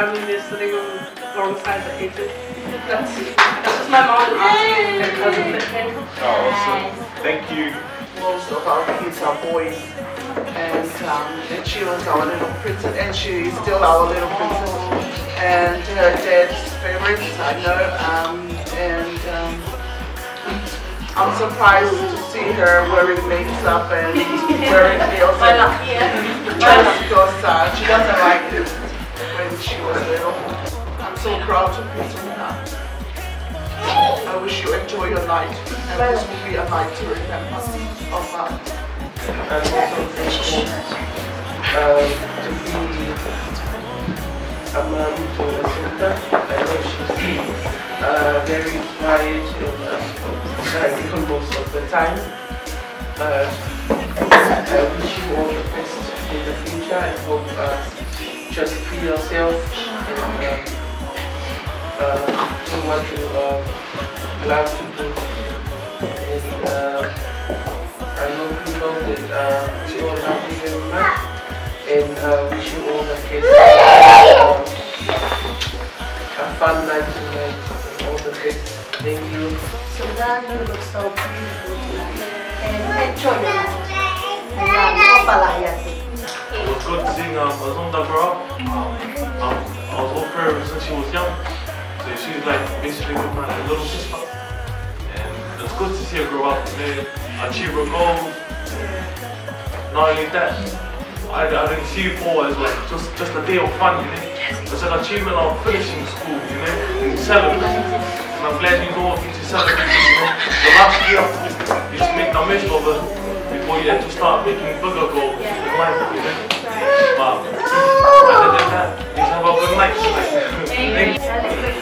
family is sitting alongside the agent. That's just my mom and aunt and cousin that came. Oh, awesome. Thank you. Most of our kids are boys, and she was our little princess, and she is still our little princess. And her dad's favorites, I know, I'm surprised to see her wearing makeup and wearing heels just because she doesn't like it when she was little. I'm so proud to be her. I wish you enjoy your night, and this will be a night to remember of her. And also thankful to be a mom to AZUMDA. I know she's very quiet and most of the time. I wish you all the best in the future. I hope just be yourself and do what you love to do. And I hope you know that we all love you very much, and wish you all the best. A fun night tonight. All the best. Thank you. So that you look so beautiful tonight. And enjoy your night. It was good seeing AZUMDA grow up. I was with her since she was young. So she's like basically my little sister. And it's good to see her grow up and achieve her goals. Not only that, I didn't see it for as like just a day of fun, you know. It's an achievement of finishing school, you know, and celebrating. And I'm glad you know what to celebrate, you know. The last year, you just make the most of it before you have to start making bigger goals in life, you know. But other than that, you have a good night tonight. Thank you.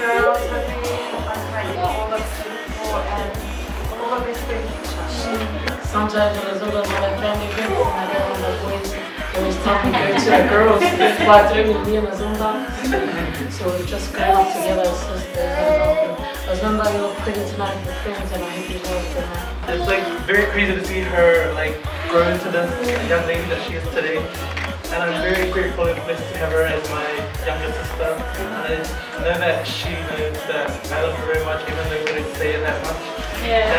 Sometimes when AZUMDA was my family group, my dad and the boys always talking to the girls, but with me and AZUMDA. So we just grew up together as sisters. AZUMDA, you look pretty tonight with friends, and I hope you have a good night. It's like very crazy to see her like grow into the young lady that she is today. And I'm very grateful and blessed to have her as my younger sister. And I know that she knows that I love her very much, even though we didn't say it that much. Yeah.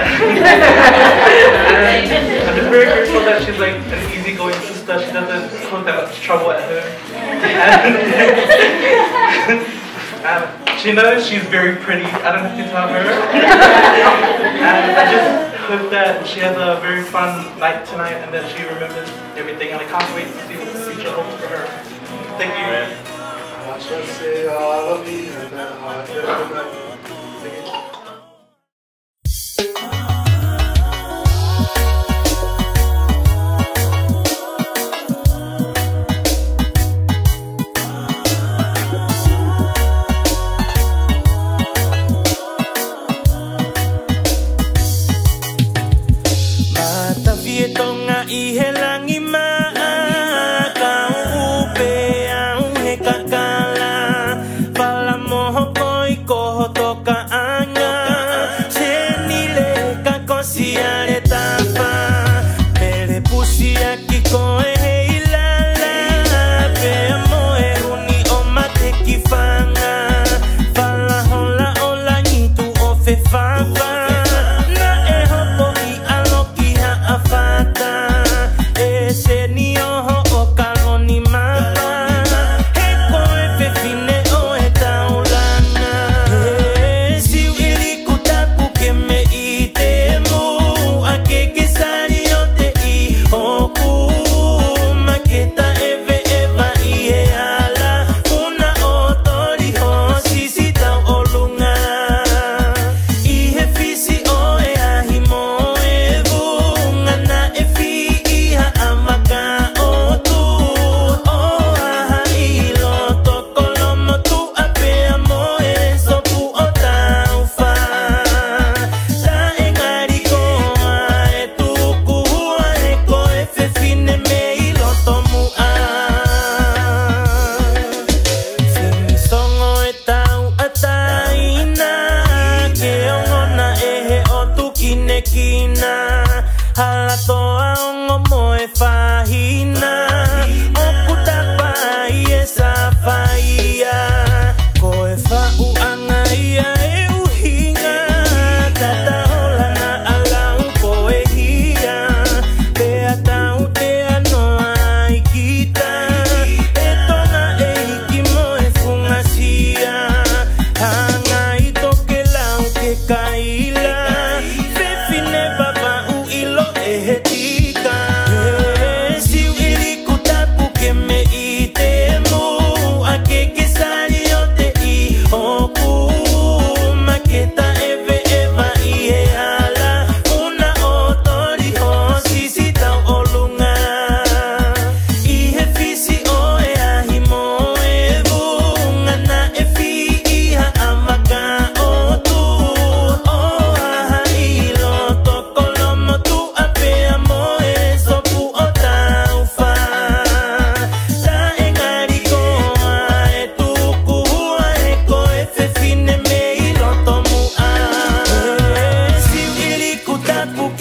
I'm just very grateful that she's like an easygoing sister. She doesn't cause that much trouble at home. And she knows she's very pretty. I don't have to tell her. And I just hope that she has a very fun night tonight and that she remembers everything. And I can't wait to see what the future holds for her. Thank you. I just say I love you and I Fahina, okutapai esa fahia.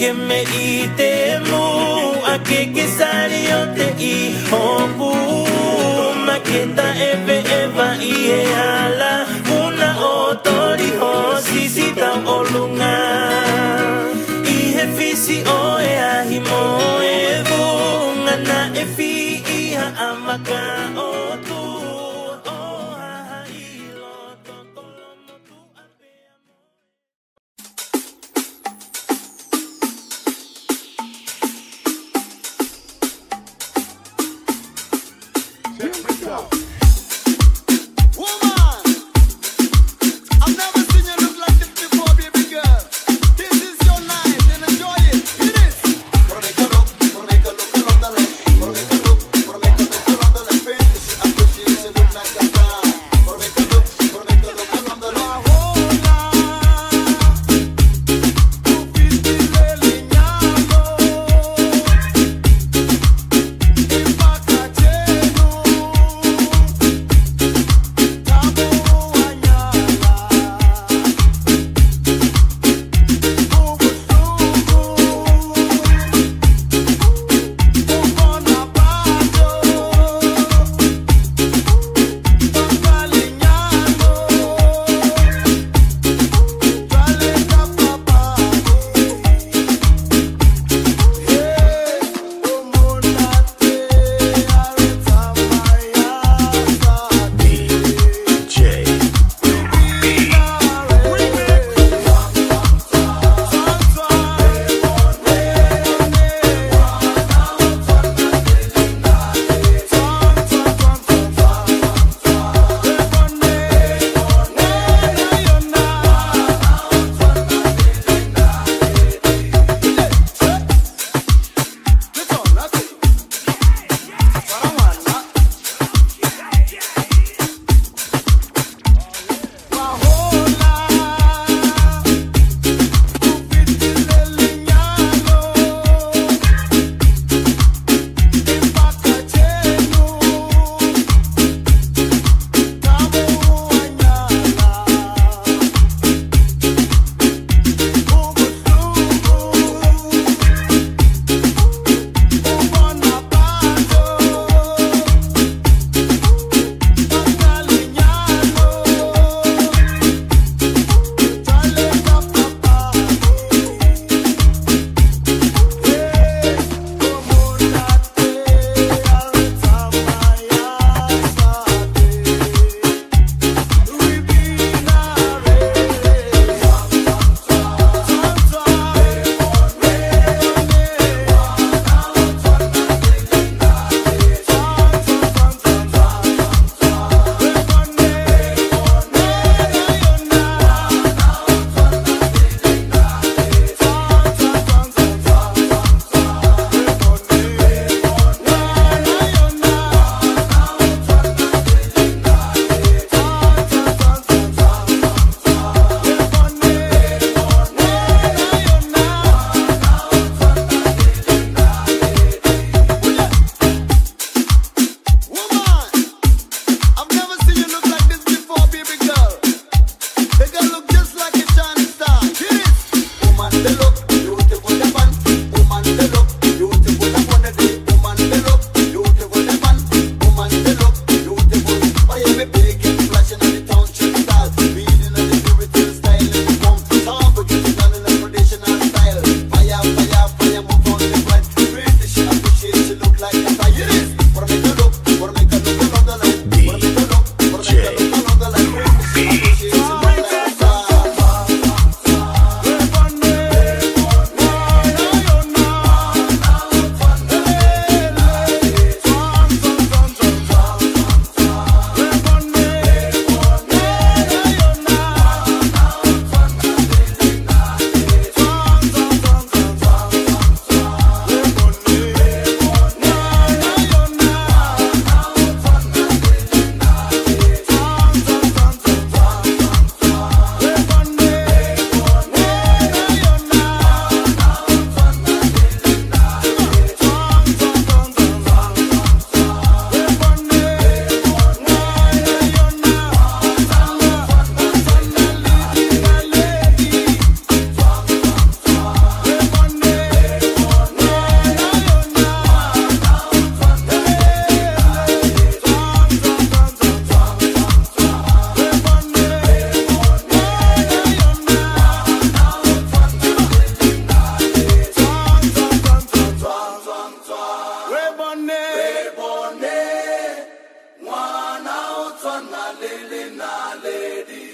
que me itemu ake que salió te i hombu maketa eve eva ie ala una otori hosisita olunga ihe fisi oe ahimo evu ngana efi iha amaka otu oha ilo tokolomo tu ape Woman, I've never seen you look like this before, baby girl. Rebone, Rebone, Mwana Otswana Lele na Lady.